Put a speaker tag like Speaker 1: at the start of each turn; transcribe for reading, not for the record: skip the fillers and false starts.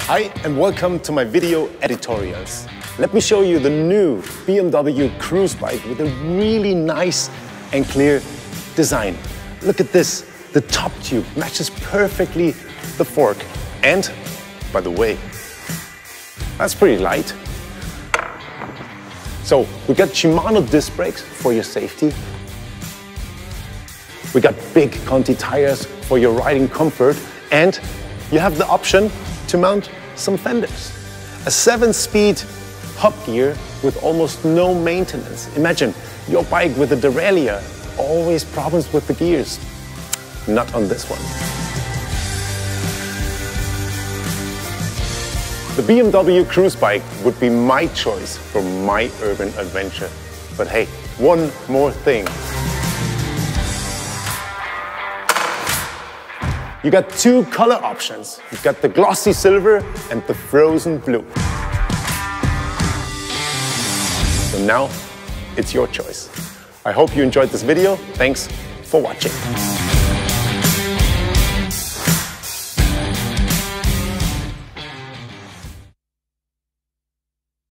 Speaker 1: Hi and welcome to my video editorials. Let me show you the new BMW Cruise Bike with a really nice and clear design. Look at this, the top tube matches perfectly the fork. And, by the way, that's pretty light. So, we got Shimano disc brakes for your safety. We got big Conti tires for your riding comfort. And you have the option to mount some fenders. A 7-speed hub gear with almost no maintenance. Imagine your bike with a derailleur, always problems with the gears. Not on this one. The BMW Cruise Bike would be my choice for my urban adventure. But hey, one more thing. You got two color options. You've got the glossy silver and the frozen blue. So now, it's your choice. I hope you enjoyed this video. Thanks for watching.